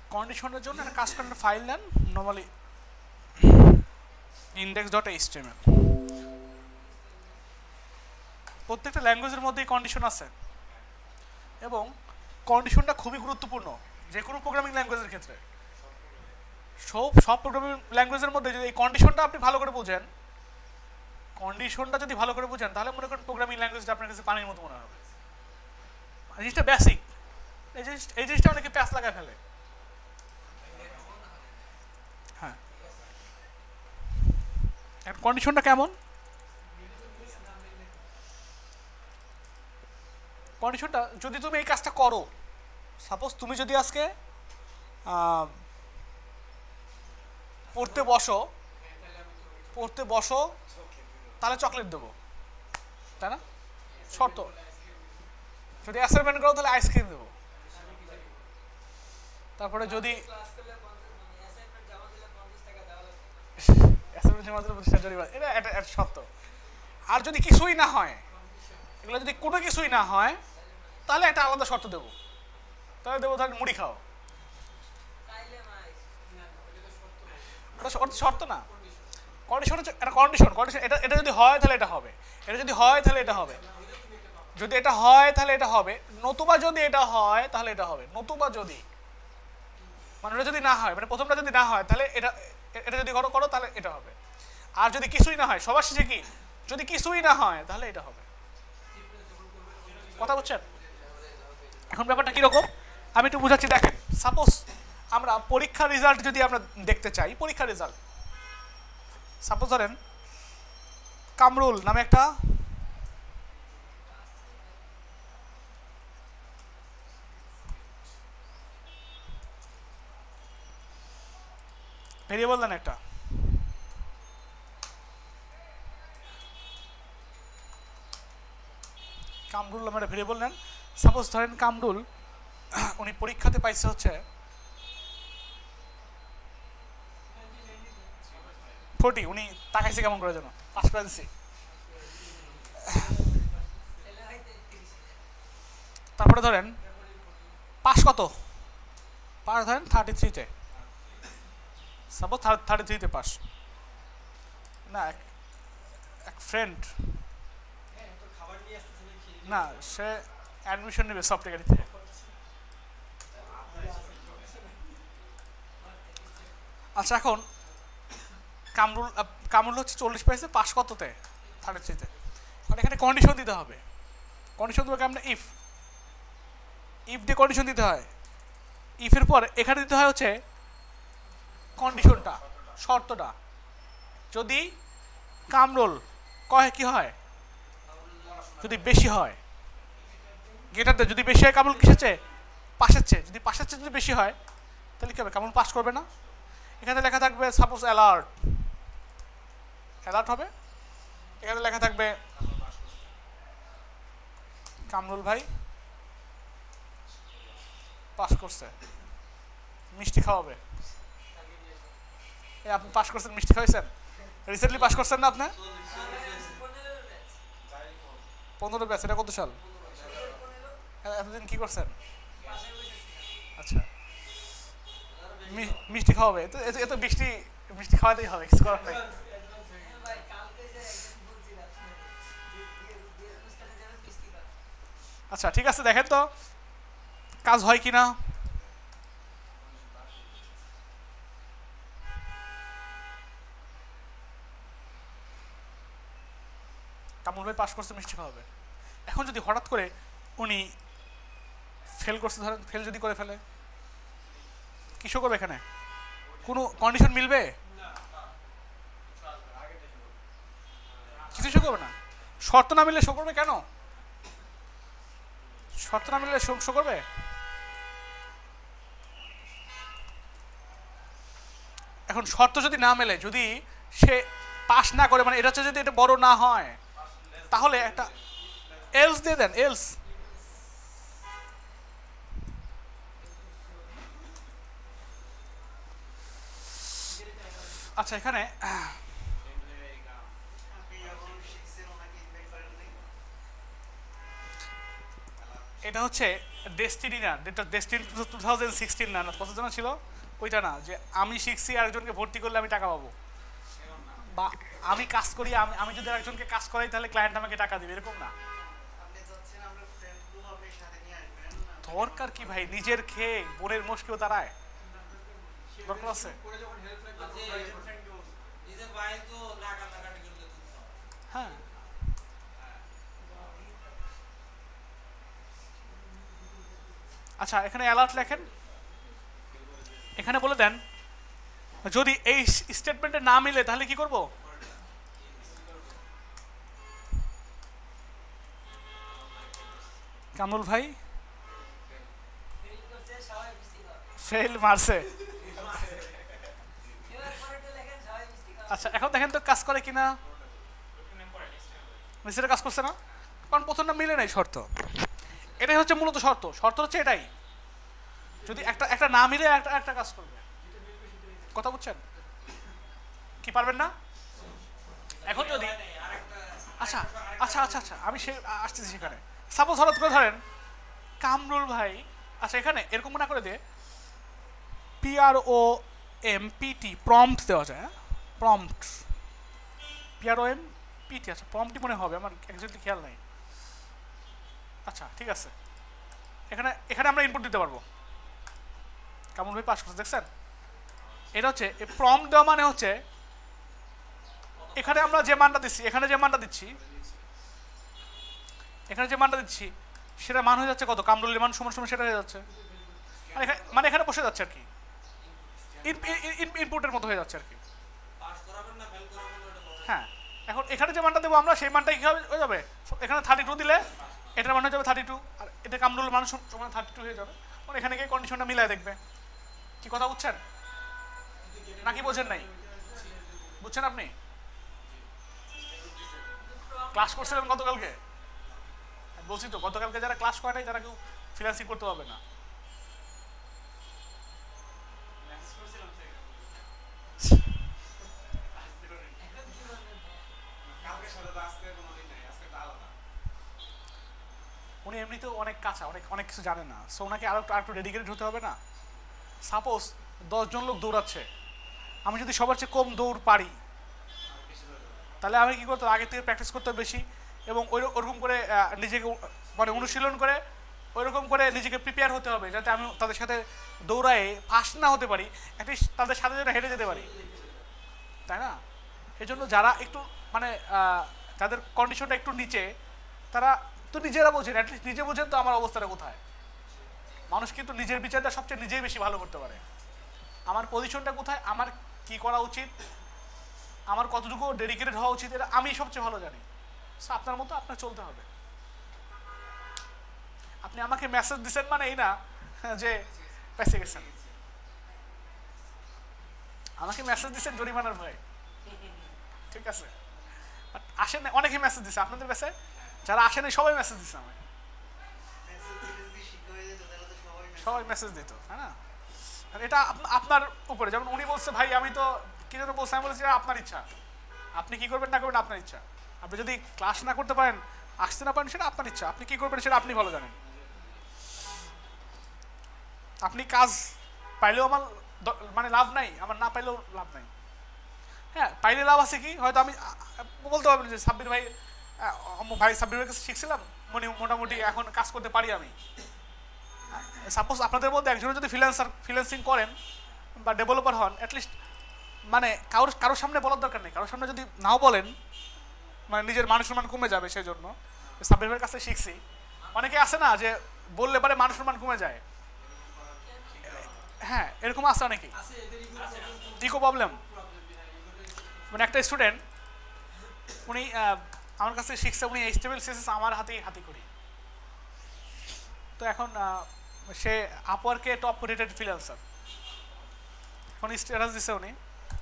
কন্ডিশনের জন্য একটা কাজ করেন, ফাইল নেন নর্মালি index.html। প্রত্যেকটা ল্যাঙ্গুয়েজের মধ্যেই কন্ডিশন আছে এবং কন্ডিশনটা খুবই গুরুত্বপূর্ণ যে কোনো প্রোগ্রামিং ল্যাঙ্গুয়েজের ক্ষেত্রে। সব প্রোগ্রামিং ল্যাঙ্গুয়েজের মধ্যে যদি এই কন্ডিশনটা আপনি ভালো করে বোঝেন, কন্ডিশনটা যদি ভালো করে বোঝেন তাহলে মনে করেন প্রোগ্রামিং ল্যাঙ্গুয়েজটা আপনার কাছে পানির মতো মনে হবে। এই জিনিসটা বেসিক, এই জিনিসটা অনেকে প্যাচ লাগায় ফেলে। হ্যাঁ, কন্ডিশনটা কেমন? কন্ডিশনটা যদি তুমি এই কাজটা করো, সাপোজ তুমি যদি আজকে পড়তে বসো তাহলে চকলেট দেবো, তাই না? শর্ত। যদি অ্যাসাইনমেন্ট করো তাহলে আইসক্রিম দেবো। তারপরে যদি এটা শর্ত। আর যদি কিছুই না হয়, এগুলো যদি কোনো কিছুই না হয় তাহলে একটা আলাদা শর্ত দেবো। তাহলে দেবো ধর মুড়ি খাও। ওটা শর্ত না, কন্ডিশন হচ্ছে একটা কন্ডিশন। এটা যদি হয় তাহলে এটা হবে, এটা যদি হয় তাহলে এটা হবে, যদি এটা হয় তাহলে এটা হবে, নতুবা যদি এটা হয় তাহলে এটা হবে। নতুবা যদি মানে এটা যদি না হয়, মানে প্রথমটা যদি না হয় তাহলে এটা যদি করো তাহলে এটা হবে। আর যদি কিছুই না হয়, সবার শেষে কি, যদি কিছুই না হয় তাহলে এটা হবে। কথা বুঝছেন? এখন ব্যাপারটা কিরকম আমি একটু বুঝাচ্ছি। দেখেন, সাপোজ আমরা পরীক্ষার রেজাল্ট যদি আমরা দেখতে চাই, পরীক্ষার রেজাল্ট সাপোজ ধরেন কামরুল নামে একটা ভেরিয়েবল দেন, একটা কামরুল নামে একটা ভেরিয়েবল নেন। সাপোজ ধরেন কামরুল উনি পরীক্ষাতে পাইছে হচ্ছে 40। উনি তাকাইছে কেমন করে যেন, পাস করে দিছি। তারপরে ধরেন পাস কত, পাস ধরেন 33-তে, সাপোজ 33-তে পাস। না, এক ফ্রেন্ড না, সে অ্যাডমিশন নেবে সফটওয়্যারিতে। আচ্ছা, এখন কামরুল হচ্ছে 40 পাইছে, পাস কততে, 33-তে। এখানে কন্ডিশন দিতে হবে। কন্ডিশন দেবো কেমন, ইফ দিয়ে কন্ডিশন দিতে হয়। ইফের পর এখানে দিতে হয় হচ্ছে কন্ডিশনটা, শর্তটা। যদি কামরুল কয় কি হয়, যদি বেশি হয় গেটার দেয়, যদি বেশি হয় কামরুল কিসের চেয়ে, পাশের চেয়ে। যদি পাশের চেয়ে যদি বেশি হয় তাহলে কি হবে, কামরুল পাস করবে না। এখানে লেখা থাকবে সাপোজ অ্যালার্ট হবে। এখানে লেখা থাকবে কামরুল ভাই পাস করছে, মিষ্টি খাওয়াবে। আপনি পাস করছেন, মিষ্টি খাওয়াইছেন, রিসেন্টলি পাস করছেন না আপনি? 15 ব্যাচ। এটা কত সাল? এতদিন কি করছেন? আচ্ছা, মিষ্টি খাওয়াবে, এত মিষ্টি খাওয়াতেই হবে, কিছু করার নাই। আচ্ছা, ঠিক আছে, দেখেন তো কাজ হয় কিনা। কামরুল ভাই পাস করছে, মিষ্টি খাওয়াবে। এখন যদি হঠাৎ করে উনি ফেল করছে, ধরেন ফেল যদি করে ফেলে, কি শো করবে এখানে? কোনো কন্ডিশন মিলবে? কিছু শো করবে না। শর্ত না মিললে শো করবে কেন? শর্ত না মিললে শো করবে। এখন শর্ত যদি না মেলে, যদি সে পাস না করে, মানে এটা হচ্ছে যদি এটা বড় না হয়, তাহলে একটা এলস দিয়ে দেন, এলস। আচ্ছা, এখানে এটা হচ্ছে ডেস্টিনি না, ডেস্টিনি 2016 না, কত জন ছিল ওইটা না, যে আমি শিখছি আরেকজনকে ভর্তি করলে আমি টাকা পাবো, বা আমি কাজ করি, আমি আমি যদি আরেকজনকে কাজ করাই তাহলে ক্লায়েন্ট আমাকে টাকা দেবে, এরকম না। দরকার কি ভাই, নিজের খেয়ে বোনের মোষকেও দাঁড়ায়, দরকার আছে। হ্যাঁ, আচ্ছা এখানে অ্যালার্ট লেখেন, এখানে বলে দেন যদি এই স্টেটমেন্টে না মিলে তাহলে কি করব। কামরুল ভাই ফেল মারছে। আচ্ছা এখন দেখেন তো কাজ করে কিনা, নিচের কাজ করছে না, কারণ প্রথমটা মিলে নাই শর্ত, এটাই হচ্ছে মূলত শর্ত। শর্ত হচ্ছে এটাই, যদি একটা একটা না মিলে একটা একটা কাজ করবে, কথা বুঝছেন কি, পারবেন না এখন যদি। আচ্ছা আচ্ছা আচ্ছা আচ্ছা আমি সে আসতেছি সেখানে। সাপোজ হঠাৎ করে ধরেন কামরুল ভাই, আচ্ছা এখানে এরকম না করে দিয়ে PROMPT প্রম্পট দেওয়া যায়, প্রম্পট PROMPT, আচ্ছা প্রম্পটই মনে হবে, আমার একজাক্টলি খেয়াল নাই। আচ্ছা ঠিক আছে, এখানে এখানে আমরা ইনপুট দিতে পারবো। কামরুল ভাই পাস করছে দেখছেন, এটা হচ্ছে এই প্রম্পট দেওয়া মানে হচ্ছে এখানে আমরা যে মানটা দিচ্ছি, এখানে যে মানটা দিচ্ছি, এখানে যে মানটা দিচ্ছি সেটা মান হয়ে যাচ্ছে কত, কামরুলের মান সমান সমান সেটা হয়ে যাচ্ছে, মানে এখানে বসে যাচ্ছে আর কি, ইনপুটের মতো হয়ে যাচ্ছে আর কি। হ্যাঁ, এখন এখানে যে মানটা দেবো আমরা সেই মানটা কি হয়ে যাবে, এখানে 32 দিলে এটার মান হয়ে যাবে 32, আর এটা কামরুলের মান সমান 32 হয়ে যাবে। মানে এখানে গিয়ে কন্ডিশনটা মিলায় দেখবে, কি কথা বুঝছেন নাকি বোঝেন নাই, বুঝছেন আপনি? ক্লাস করছিলেন গতকালকে, বলছি তো গতকালকে যারা ক্লাস করে নাই তারা কেউ ফ্রিল্যান্সিং করতে পারবে না। উনি এমনিতেও অনেক কাঁচা, অনেক অনেক কিছু জানে না, সো ওনাকে আরো একটু ডেডিকেটেড হতে হবে না। সাপোজ 10 জন লোক দৌড়াচ্ছে, আমি যদি সবার চেয়ে কম দৌড় পারি তাহলে আমি কি করতে, আগে থেকে প্র্যাকটিস করতে বেশি, এবং ওরকম করে নিজেকে মানে অনুশীলন করে ওইরকম করে নিজেকে প্রিপেয়ার হতে হবে, যাতে আমি তাদের সাথে দৌড়ায় ফার্স্ট না হতে পারি, অ্যাটলিস্ট তাদের সাথে যেন হেঁটে যেতে পারি, তাই না? এই জন্য যারা একটু মানে তাদের কন্ডিশনটা একটু নিচে, তারা তো নিজেরা বোঝেন, অ্যাটলিস্ট নিজে বোঝেন তো আমার অবস্থাটা কোথায়। মানুষ কিন্তু নিজের বিচারটা সবচেয়ে নিজেই বেশি ভালো করতে পারে, আমার পজিশনটা কোথায়, আমার কি করা উচিত, আমার কতটুকু ডেডিকেটেড হওয়া উচিত, এটা আমি সবচেয়ে ভালো জানি। সো আপনার মতো আপনার চলতে হবে। আপনি আমাকে মেসেজ দিচ্ছেন মানে এই না যে পেছে গেছেন, আমাকে মেসেজ দিচ্ছেন জরিমানার ভয়ে, ঠিক আছে? আসেন অনেকে মেসেজ দিচ্ছে আপনাদের কাছে, যারা আসেন সবাই মেসেজ দিচ্ছে আমাকে, সবাই মেসেজ দিত, হ্যাঁ না? এটা আপনার উপরে, যেমন উনি বলছে ভাই আমি তো কি জন্য বলছে, আমি বলছি আপনার ইচ্ছা, আপনি কি করবেন না করবেন আপনার ইচ্ছা। আপনি যদি ক্লাস না করতে পারেন, আসতে না পারেন, সেটা আপনার ইচ্ছা, আপনি কি করবেন সেটা আপনি ভালো জানেন। আপনি কাজ পাইলেও আমার মানে লাভ নাই, আমার না পাইলেও লাভ নাই। হ্যাঁ পাইলে লাভ আছে কি, হয়তো আমি বলতে পারবেন যে সাব্বির ভাই, ভাই সাব্বির ভাইয়ের কাছে শিখছিলাম, মোটামুটি এখন কাজ করতে পারি আমি। সাপোজ আপনাদের মধ্যে একজনের যদি ফ্রিল্যান্সিং করেন বা ডেভেলপার হন, অ্যাটলিস্ট মানে কারোর সামনে বলার দরকার নেই, কারোর সামনে যদি নাও বলেন মানে নিজের মান সম্মান কমে যাবে, সেই জন্য সাব্বির ভাইয়ের কাছে শিখছি। অনেকে আছে না যে বললে পরে মান সম্মান কমে যায়, হ্যাঁ এরকম আছে অনেকেই, ইকো প্রবলেম। মানে একটা স্টুডেন্ট উনি আমার কাছে শিখছে, উনি এইচটিএমএল সিএসএস আমার হাতেই হাতি করি। তো এখন সে আপওয়ার্কে টপ রেটেড ফ্রিল্যান্সার, এখন স্ট্যাটাস দিছে উনি,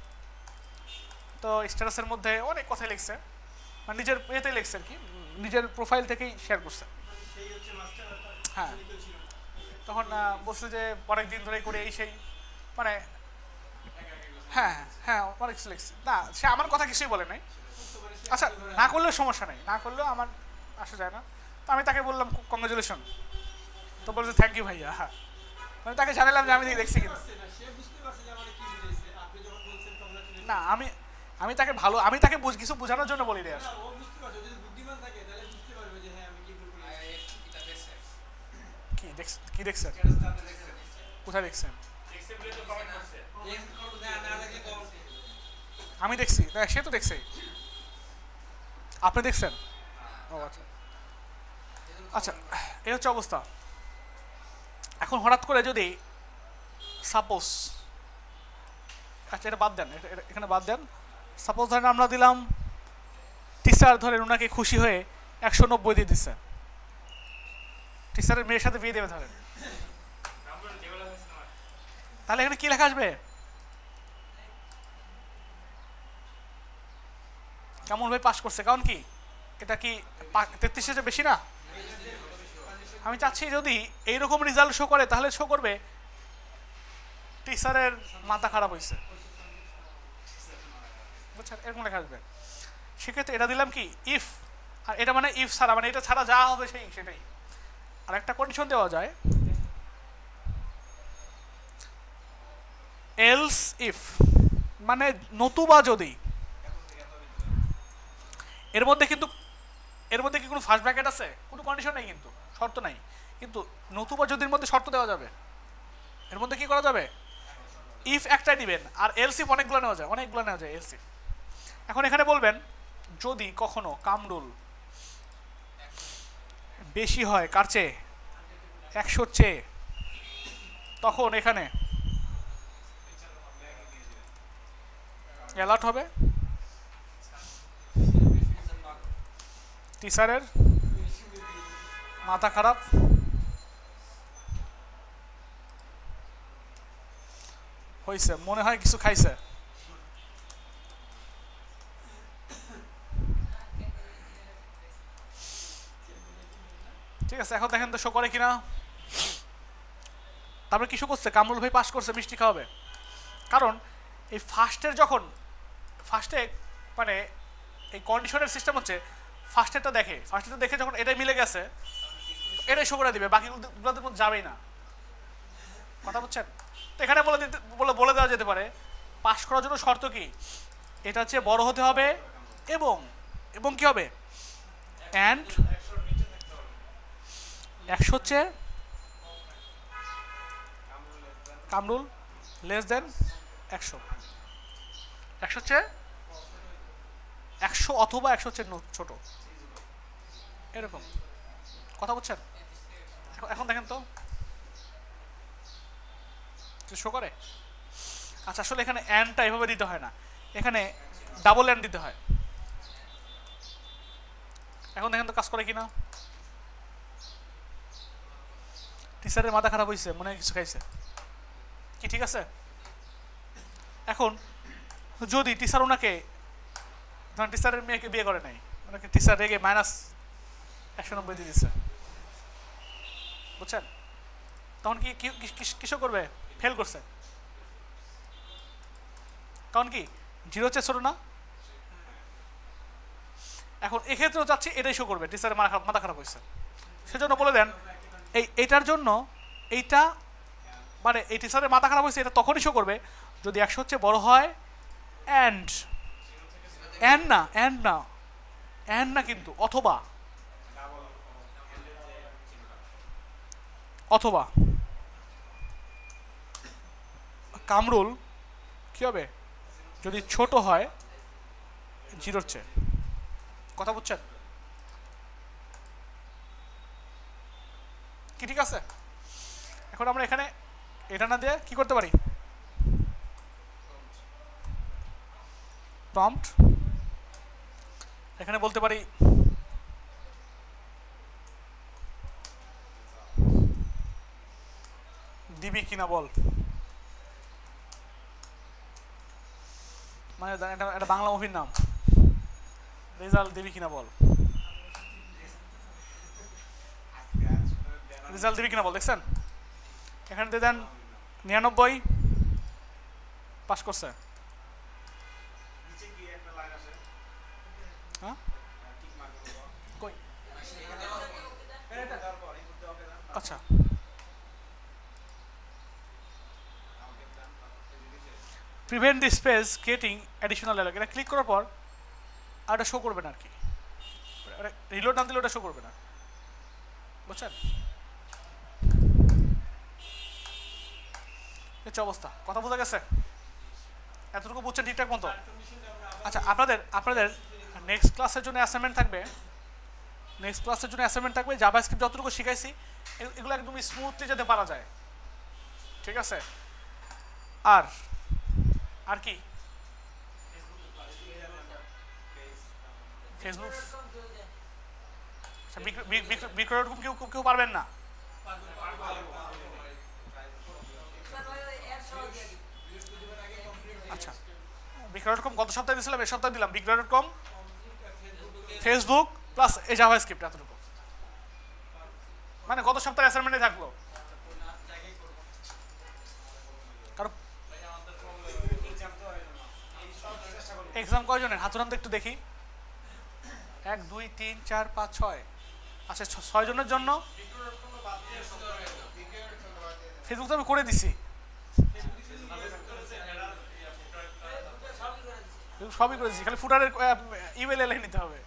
তো স্ট্যাটাসের মধ্যে অনেক কথাই লিখছে, মানে নিজের ইয়েতেই লিখছে আর কি, নিজের প্রোফাইল থেকেই শেয়ার করছে। হ্যাঁ তখন বলছে যে অনেক দিন ধরে করে এই সেই, মানে হ্যাঁ হ্যাঁ অনেক কিছু লিখছে, না সে আমার কথা কিছুই বলে নাই। আচ্ছা না করলেও সমস্যা নেই, না করলেও আমার আসা যায় না। তো আমি তাকে বললাম কংগ্রাচুলেশন, তো বলছে থ্যাংক ইউ ভাইয়া। মানে তাকে জানালাম যে আমি দেখছি কিন্তু না, আমি আমি তাকে ভালো, আমি তাকে কিছু বোঝানোর জন্য বলি রে। কি দেখছেন? কোথায় দেখছেন? আমি দেখছি, সে তো দেখছে। আপনি দেখছেন? ও আচ্ছা আচ্ছা, এই হচ্ছে অবস্থা। এখন হঠাৎ করে যদি সাপোজ, আচ্ছা এটা বাদ দেন, এখানে বাদ দেন। সাপোজ ধরেন আমরা দিলাম টিচার ধরেন ওনাকে খুশি হয়ে 190 দিয়ে দিচ্ছে, টিচারের মেয়ের সাথে বিয়ে দেবে ধরেন, তাহলে এখানে কি লেখা আসবে? কেমন ভাই পাস করছে, কারণ কি এটা কি 33 বেশি না? আমি চাচ্ছি যদি এইরকম রেজাল্ট শো করে তাহলে শো করবে টিচারের মাথা খারাপ হয়েছে, বুঝছেন? এরকম লেখা আসবে। সেক্ষেত্রে এটা দিলাম কি ইফ, আর এটা মানে ইফ ছাড়া, মানে এটা ছাড়া যা হবে সেটাই। আর একটা কন্ডিশন দেওয়া যায় এলস ইফ, মানে নতুবা যদি। এর মধ্যে কি কোনো ফার্স্ট ব্র্যাকেট আছে? কোনো কন্ডিশন নেই, কিন্তু শর্ত নাই। কিন্তু নতুবা যদির মধ্যে শর্ত দেওয়া যাবে। এর মধ্যে কি করা যাবে? ইফ একটাই দিবেন, আর এলস ইফ অনেকগুলো নেওয়া যায় এলস ইফ। এখন এখানে বলবেন যদি কখনো কামরুল বেশি হয় কার চেয়ে? 100 চেয়ে, তখন এখানে অ্যালার্ট হবে টিচারের মাথা খারাপ হয়েছে, মনে হয় কিছু খাইছে। ঠিক আছে, এখন দেখেন তো শো করে কিনা। তারপরে কিছু করছে, কামরুল ভাই পাস করছে, মিষ্টি খাওয়াবে। কারণ এই ফার্স্টে মানে এই কন্ডিশনের সিস্টেম হচ্ছে ফার্স্টেরটা দেখে যখন এটাই মিলে গেছে এটাই শো করে দিবে, বাকিগুলোদের মধ্যে যাবেই না। কথা বুঝছেন? তো এখানে বলে দেওয়া যেতে পারে পাস করার জন্য শর্ত কি, এটা হচ্ছে বড় হতে হবে এবং কি হবে, অ্যান্ড 100 হচ্ছে কামরুল লেস দেন 100, 100 হচ্ছে 100 অথবা 100 হচ্ছে ছোট, এরকম। কথা বুঝছেন? এখন দেখেন তো শো করে। আচ্ছা, আসলে এখানে অ্যান্ডটা এভাবে দিতে হয় না, এখানে ডাবল অ্যান্ড দিতে হয়। এখন দেখেন তো কাজ করে কিনা। টিচারের মাথা খারাপ হয়েছে, মনে হয় কিছু খাইছে, কি ঠিক আছে? এখন যদি টিচার ওনাকে, ধরেন টিচারের মেয়েকে বিয়ে করে নাই, ওনাকে টিচার রেগে -190 দিয়ে দিচ্ছে, বুঝছেন? তখন কি কিসব করবে? ফেল করছে, কারণ কি 0 হচ্ছে ছোট না। এখন এক্ষেত্রেও চাচ্ছি এটাই শো করবে টিচারের মাথা খারাপ হয়েছে, সেজন্য বলে দেন এইটার জন্য এইটা মানে এই টিচারের মাথা খারাপ হয়েছে এটা তখনই শো করবে যদি 100 হচ্ছে বড় হয় অ্যান্ড না কিন্তু অথবা কামরুল কি হবে যদি ছোট হয় 0 হচ্ছে। কথা বুঝছেন কি? ঠিক আছে, এখন আমরা এখানে এটা না দিয়ে কি করতে পারি? প্রম্পট এখানে বলতে পারি দিবি কিনা বল, মানে এটা বাংলা মুভির নাম, রেজাল্ট দিবি কিনা বল, রেজাল্ট দিবি কিনা বল। দেখছেন এখানে দিয়ে দেন 99 পাস করছে। হ্যাঁ কই? আচ্ছা prevent the space getting additional dialogue, এটা ক্লিক করার পর আর এটা শো করবে না আর কি, রিলোড না দিলে ওটা শো করবে না, বুঝছেন? হচ্ছে অবস্থা, কথা বোঝা গেছে? এতটুকু বুঝছেন ঠিকঠাক মতো? আচ্ছা, আপনাদের নেক্সট ক্লাসের জন্য অ্যাসাইনমেন্ট থাকবে, জাভাস্ক্রিপ্ট যতটুকু শিখাইছি এগুলো একদম স্মুথলি যেতে পারা যায়, ঠিক আছে? আর আর কি ফেসবুক বিক্রয়.কম কেউ পারবেন না? আচ্ছা, বিক্রয়.কম গত সপ্তাহে দিয়েছিলাম, এই সপ্তাহে দিলাম বিক্রয়.কম, ফেসবুক প্লাস এই জাভাস্ক্রিপ্ট, এতটুকু মানে গত সপ্তাহে অ্যাসাইনমেন্টে থাকলো। কারণ এক্সাম কয়জনের হাত উঠান তো একটু দেখি, 1 2 3 4 5 6, আচ্ছা 6 জনের জন্য ফেসবুক তো আমি করে দিছি, সবই করে দিছি, খালি ফুটারের ইমেল এলে নিতে হবে।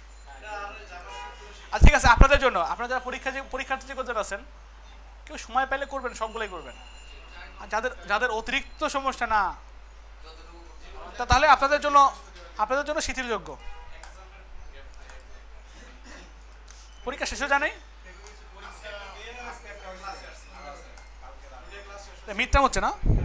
আচ্ছা ঠিক আছে, আপনাদের জন্য, আপনারা যারা পরীক্ষার্থী যে কজন আছেন, কেউ সময় পেলে করবেন, সবগুলোই করবেন। আর যাদের অতিরিক্ত সমস্যা না, তাহলে আপনাদের জন্য শিথিলযোগ্য। পরীক্ষা শেষ হয়ে জানাই মিড টার্ম হচ্ছে না।